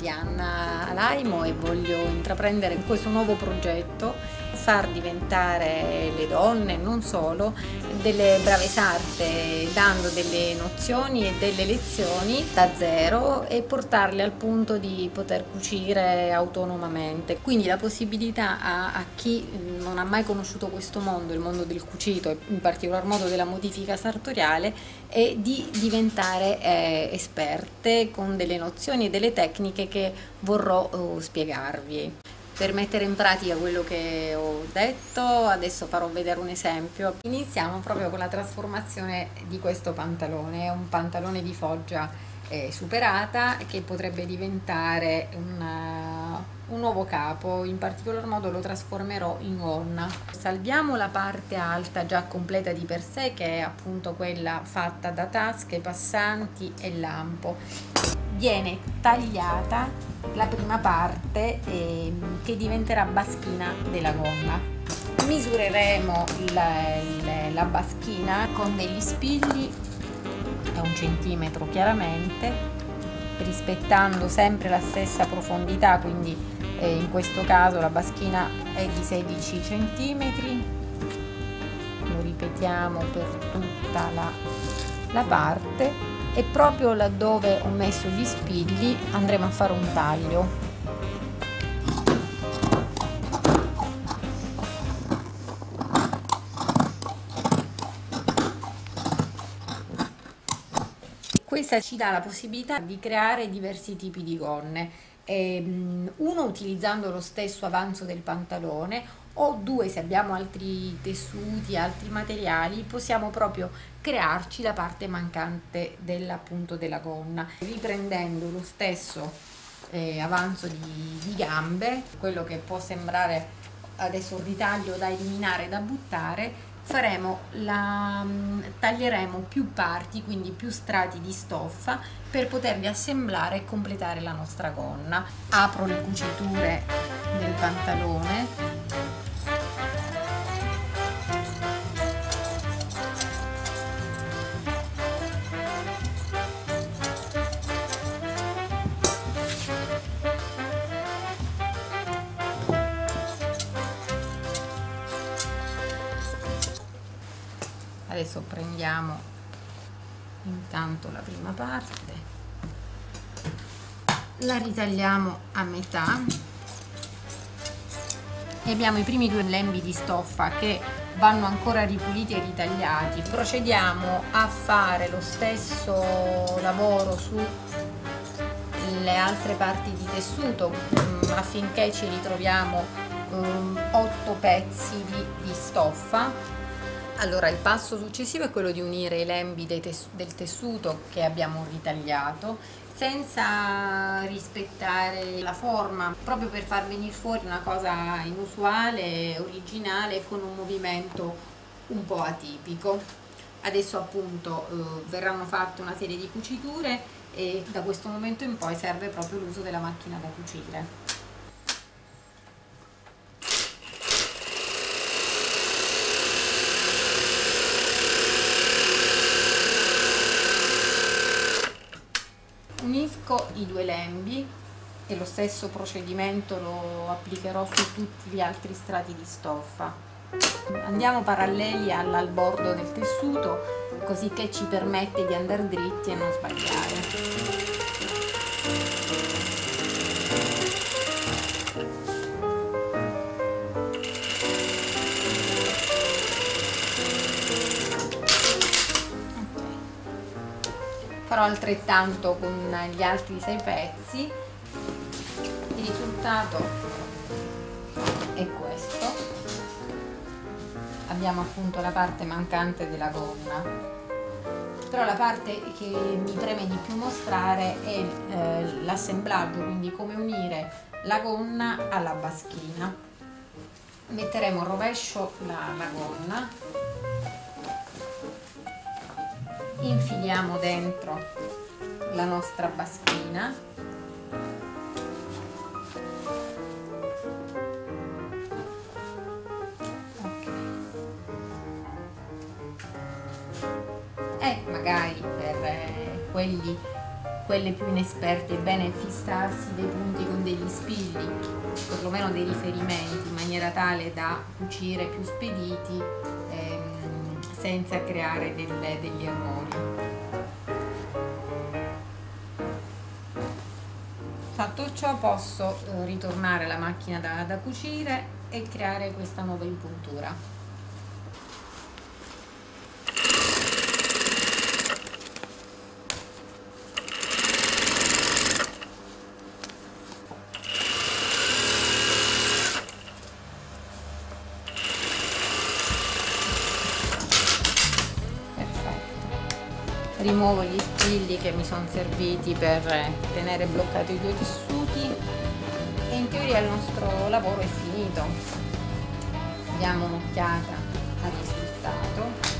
Marianna Alaimo e voglio intraprendere questo nuovo progetto, far diventare le donne, non solo, delle brave sarte, dando delle nozioni e delle lezioni da zero e portarle al punto di poter cucire autonomamente. Quindi la possibilità a chi non ha mai conosciuto questo mondo, il mondo del cucito e in particolar modo della modifica sartoriale, è di diventare esperte con delle nozioni e delle tecniche che vorrò spiegarvi. Per mettere in pratica quello che ho detto, adesso farò vedere un esempio. Iniziamo proprio con la trasformazione di questo pantalone. È un pantalone di foggia superata che potrebbe diventare un nuovo capo. In particolar modo lo trasformerò in gonna. Salviamo la parte alta già completa di per sé, che è appunto quella fatta da tasche, passanti e lampo. Viene tagliata la prima parte che diventerà baschina della gonna. Misureremo la baschina con degli spilli da 1 centimetro chiaramente, rispettando sempre la stessa profondità, quindi in questo caso la baschina è di 16 centimetri. Lo ripetiamo per tutta la parte. E proprio laddove ho messo gli spilli andremo a fare un taglio. Questa ci dà la possibilità di creare diversi tipi di gonne. Uno utilizzando lo stesso avanzo del pantalone, o due, se abbiamo altri tessuti, altri materiali, possiamo proprio crearci la parte mancante appunto della gonna, riprendendo lo stesso avanzo di gambe, quello che può sembrare adesso un ritaglio da eliminare, da buttare. Taglieremo più parti, quindi più strati di stoffa, per poterli assemblare e completare la nostra gonna. Apro le cuciture del pantalone. Adesso prendiamo intanto la prima parte, la ritagliamo a metà e abbiamo i primi 2 lembi di stoffa che vanno ancora ripuliti e ritagliati. Procediamo a fare lo stesso lavoro sulle altre parti di tessuto affinché ci ritroviamo 8 pezzi di stoffa. Allora, il passo successivo è quello di unire i lembi del tessuto che abbiamo ritagliato senza rispettare la forma, proprio per far venire fuori una cosa inusuale, originale, con un movimento un po' atipico. Adesso appunto verranno fatte una serie di cuciture e da questo momento in poi serve proprio l'uso della macchina da cucire. Unisco i 2 lembi e lo stesso procedimento lo applicherò su tutti gli altri strati di stoffa. Andiamo paralleli al bordo del tessuto, così che ci permette di andare dritti e non sbagliare. Farò altrettanto con gli altri 6 pezzi. Il risultato è questo. Abbiamo appunto la parte mancante della gonna, però la parte che mi preme di più mostrare è l'assemblaggio, quindi come unire la gonna alla baschina. Metteremo in rovescio la gonna, infiliamo dentro la nostra baschina, e magari per quelle più inesperte è bene fissarsi dei punti con degli spilli, perlomeno dei riferimenti, in maniera tale da cucire più spediti senza creare degli errori. Fatto ciò posso ritornare alla macchina da cucire e creare questa nuova impuntura. Rimuovo gli spilli che mi sono serviti per tenere bloccati i due tessuti e in teoria il nostro lavoro è finito. Diamo un'occhiata al risultato.